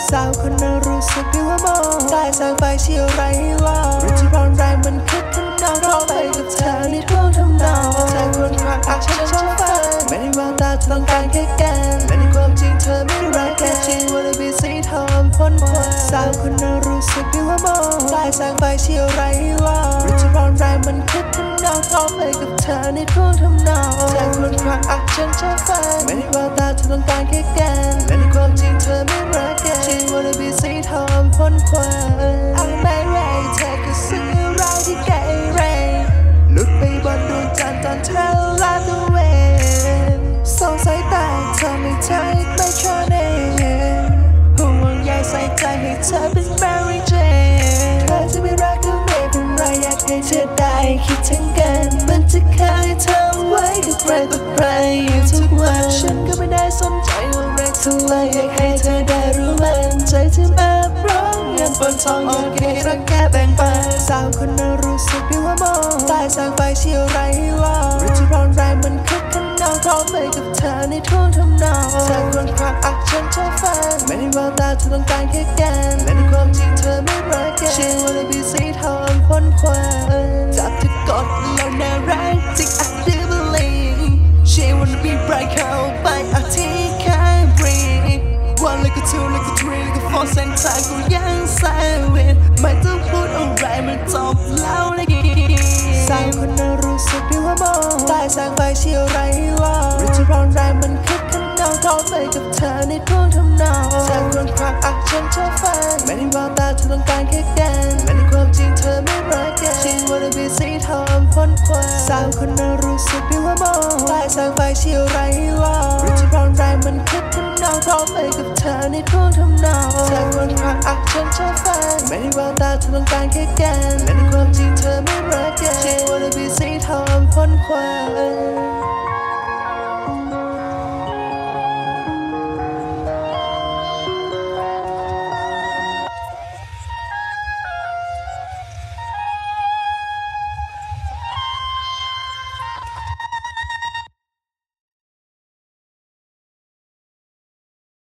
สาวคนนั้นรู้สึกดีว่ามองใต้แสงไฟเชี่ยวไรว่ารู้ที่ร้อนแรงมันคิดขึ้นนอนร้องไปกับเธอในท่วงทำนองเธอควรควักฉันชอบฟังไม่ได้วางตาเธอต้องการแค่แกนและในความจริงเธอไม่รักแกจริงวันละบีสีทองพ้นควันสาวคนนั้นรู้สึกดีว่ามองใต้แสงไฟเชี่ยวไรว่ารู้ที่ร้อนแรงมันคิดขึ้นนอนร้องไปกับเธอในท่วงทำนองเธอควรควักฉันชอบฟังไม่ได้วางตาเธอต้องการแค่แกนและในความจริงเธอไม่รักแกจริงวันละบีสีทองพ้นควันเอาไม่ไรเธอก็ซื้อเราที่เกเรหลุดไปบนดวงจันทร์ตอนเธอลาดตระเวนสงสัยตายเธอไม่ใจไม่ชอบเองห่วงใยใส่ใจให้เธอเป็น Mary Jane เธอจะไม่รักก็ไม่เป็นไรอยากให้เธอได้คิดถึงกันมันจะเคยทำไว้กับใครต่อใครอยู่ทุกวันฉันก็ไม่ได้สนใจว่ารักเท่าไรอยากให้เธอได้รู้มันใจที่มาพร้อมเงินบนทองอยากให้รักแค่แบ่งปันสาวคนนั้นรู้สึกดีว่ามองใต้แสงไฟเชี่ยวไรว่ารู้ที่ร้อนแรงมันคึกขนองพร้อมไปกับเธอในท่วงทำนองเธอควรควักฉันชอบฟังไม่ได้วางตาเธอต้องการแค่แกนและในความจริงเธอไม่รักแกเชื่อว่าจะมีสีทองพ้นควันจับเธอกดแล้วน่ารักจริง I do believe she wanna be bright เข้าไปที่ข้าง breathe one like a two like a three like a four เส้นทางกูยังสายเวทไม่ต้องพูดอะไรมันจบแล้วเลยสาวคนนั้นรู้สึกดีว่ามองใต้แสงไฟเชี่ยวไรว่ารู้ที่ร้อนแรงมันคิดขึ้นนอนร้องไปกับเธอในท่วงทำนองเธอควรควักฉันชอบฟังไม่ได้วางตาเธอต้องการแค่แกนและในความจริงเธอไม่รักแกจริงวันละบีสีทองพ้นควันสาวคนนั้นรู้สึกดีว่ามองใต้แสงไฟเชี่ยวไรว่ารู้ที่ร้อนแรงมันคิดขึ้นนอนร้องไปกับเธอในท่วงทำนองเธอควรควักฉันชอบฟังไม่ได้วางตาเธอต้องการแค่แกนและในความจริงเธอไม่รักแกจริงวันละบีสีทองพ้นควัน